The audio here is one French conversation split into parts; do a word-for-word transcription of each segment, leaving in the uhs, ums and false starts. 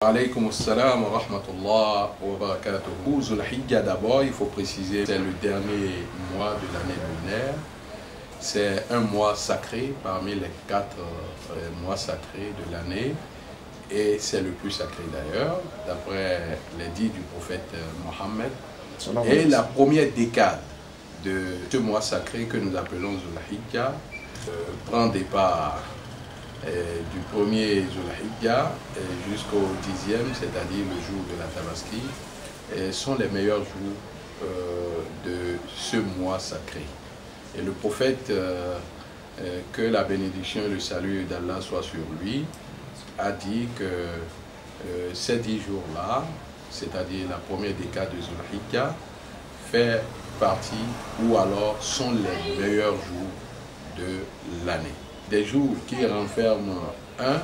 Alaykoum assalam wa rahmatullah wa barakatuh. Zul Hijja d'abord, il faut préciser, c'est le dernier mois de l'année lunaire. C'est un mois sacré parmi les quatre euh, mois sacrés de l'année. Et c'est le plus sacré d'ailleurs, d'après les dits du prophète Mohammed. Et la première décade de ce mois sacré que nous appelons Zul Hijja euh, prend départ Euh, du premier Zul Hijja jusqu'au dixième, c'est-à-dire le jour de la Tabaski, euh, sont les meilleurs jours euh, de ce mois sacré. Et le prophète, euh, euh, que la bénédiction et le salut d'Allah soient sur lui, a dit que euh, ces dix jours-là, c'est-à-dire la première décade de Zul Hijja, fait partie ou alors sont les meilleurs jours de l'année. Des jours qui renferment un,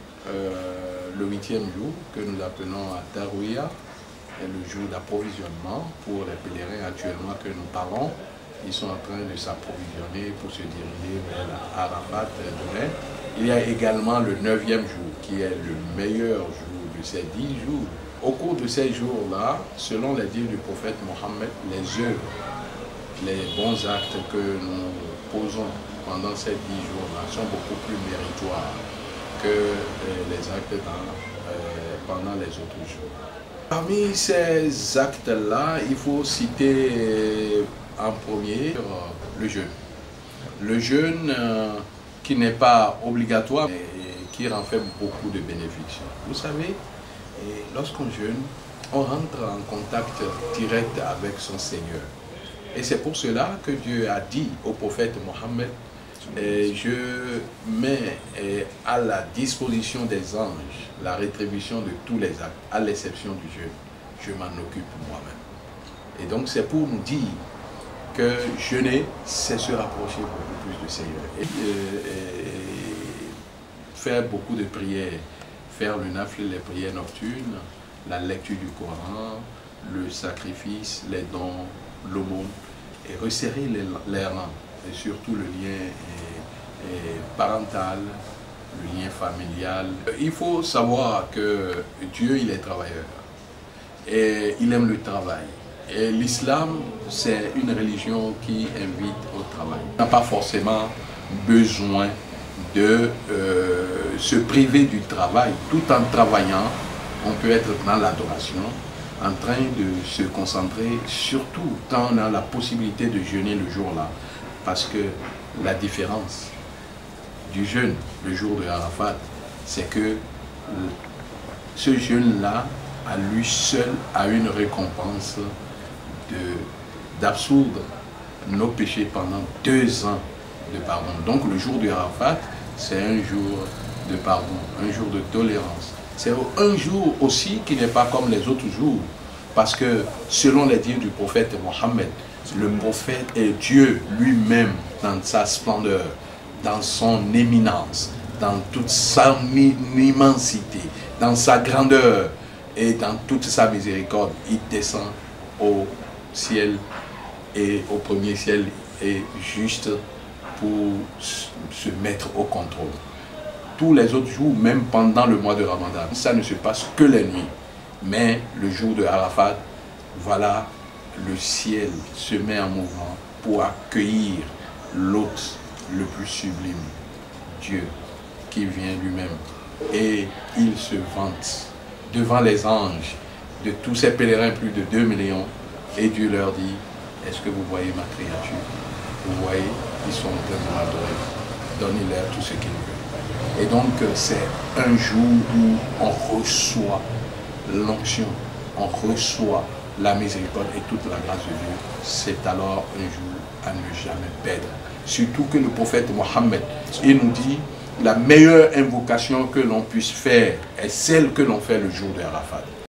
euh, le huitième jour, que nous appelons à Tarwiya, le jour d'approvisionnement pour les pèlerins actuellement que nous parlons. Ils sont en train de s'approvisionner pour se diriger vers Arafat demain. Il y a également le neuvième jour, qui est le meilleur jour de ces dix jours. Au cours de ces jours-là, selon les dires du prophète Mohammed, les œuvres, les bons actes que nous posons pendant ces dix jours-là sont beaucoup plus méritoires que euh, les actes dans, euh, pendant les autres jours. Parmi ces actes-là, il faut citer euh, en premier euh, le jeûne. Le jeûne euh, qui n'est pas obligatoire et qui renferme beaucoup de bénéfices. Vous savez, lorsqu'on jeûne, on rentre en contact direct avec son Seigneur. Et c'est pour cela que Dieu a dit au prophète Mohammed, et je mets à la disposition des anges la rétribution de tous les actes, à l'exception du jeûne. Je m'en occupe moi-même. Et donc c'est pour nous dire que jeûner, c'est se rapprocher beaucoup plus du Seigneur. Et, et, et faire beaucoup de prières, faire le nafil, les prières nocturnes, la lecture du Coran, le sacrifice, les dons, l'aumône, et resserrer les, les rangs. Et surtout le lien est, est parental, le lien familial. Il faut savoir que Dieu, il est travailleur et il aime le travail. Et l'islam, c'est une religion qui invite au travail. On n'a pas forcément besoin de euh, se priver du travail. Tout en travaillant, on peut être dans l'adoration, en train de se concentrer, surtout quand on a la possibilité de jeûner le jour-là. Parce que la différence du jeûne, le jour de Arafat, c'est que ce jeûne-là, à lui seul, a une récompense d'absoudre nos péchés pendant deux ans de pardon. Donc le jour de Arafat, c'est un jour de pardon, un jour de tolérance. C'est un jour aussi qui n'est pas comme les autres jours, parce que selon les dires du prophète Mohammed, le prophète est Dieu lui-même dans sa splendeur, dans son éminence, dans toute sa immensité, dans sa grandeur et dans toute sa miséricorde. Il descend au ciel et au premier ciel et juste pour se mettre au contrôle. Tous les autres jours, même pendant le mois de Ramadan, ça ne se passe que les nuits. Mais le jour de Arafat, voilà, le ciel se met en mouvement pour accueillir l'hôte le plus sublime, Dieu, qui vient lui-même. Et il se vante devant les anges de tous ces pèlerins, plus de deux millions. Et Dieu leur dit, est-ce que vous voyez ma créature? Vous voyez, ils sont en train de m'adorer. Donnez-leur tout ce qu'ils veulent. Et donc, c'est un jour où on reçoit l'onction, on reçoit la miséricorde et toute la grâce de Dieu. C'est alors un jour à ne jamais perdre. Surtout que le prophète Mohammed, il nous dit, la meilleure invocation que l'on puisse faire est celle que l'on fait le jour de Arafat.